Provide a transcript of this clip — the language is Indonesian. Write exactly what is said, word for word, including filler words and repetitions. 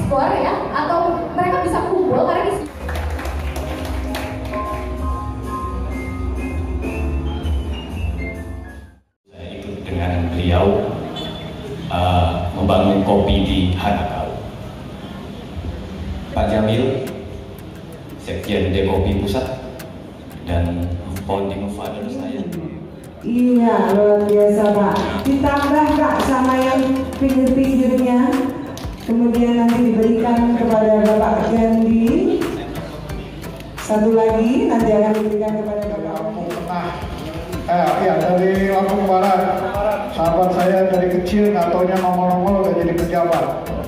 ekspor ya, atau mereka bisa kumpul karena di saya ikut dengan beliau uh, membangun kopi di Hanakau. Pak Jamil, Sekjen Dekopi Pusat, dan founding father saya. Iya, luar biasa Pak. Ditambah Kak sama yang pinggir-pinggirnya, kemudian nanti diberikan kepada Bapak Gandhi. Satu lagi nanti akan diberikan kepada Bapak Lampung Tengah. Eh, iya dari Lampung Barat. Sahabat saya dari kecil nggak taunya nongol-nongol udah jadi pejabat.